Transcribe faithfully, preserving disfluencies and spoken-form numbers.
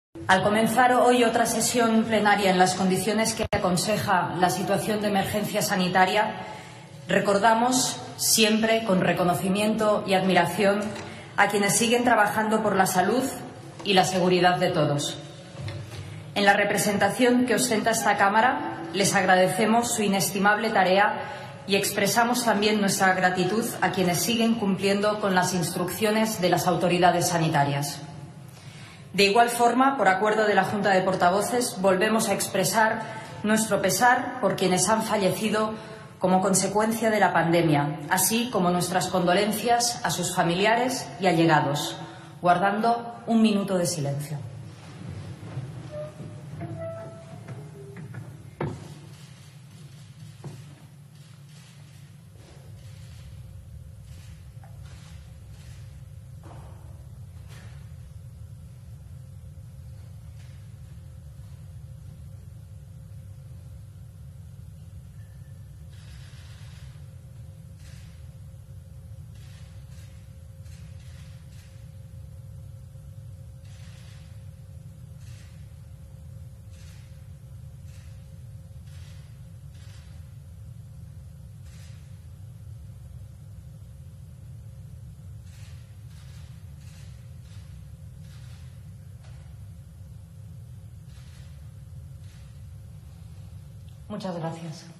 Al comenzar hoy otra sesión plenaria en las condiciones que aconseja la situación de emergencia sanitaria, recordamos siempre con reconocimiento y admiración a quienes siguen trabajando por la salud y la seguridad de todos. En la representación que ostenta esta Cámara, les agradecemos su inestimable tarea y expresamos también nuestra gratitud a quienes siguen cumpliendo con las instrucciones de las autoridades sanitarias. De igual forma, por acuerdo de la Junta de Portavoces, volvemos a expresar nuestro pesar por quienes han fallecido como consecuencia de la pandemia, así como nuestras condolencias a sus familiares y allegados, guardando un minuto de silencio. Muchas gracias.